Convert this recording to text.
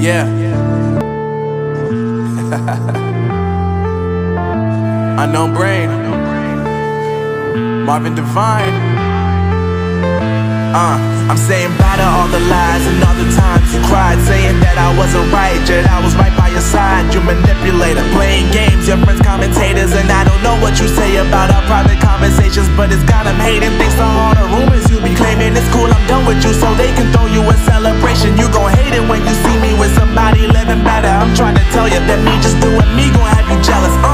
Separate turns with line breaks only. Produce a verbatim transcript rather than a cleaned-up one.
Yeah. Unknown Brain, Marvin Divine. Uh, I'm saying bye to all the lies and all the times you cried, saying that I wasn't right, yet I was right by your side. You manipulator, playing games, your friends commentators, and I don't know what you say about our private conversations, but it's got them hating. Thanks to all the rumors you be claiming. It's cool, I'm done with you, so they can throw you a celebration. You gon' hate it when you see me with somebody living better. I'm trying to tell you that me just doing me gon' have you jealous. uh.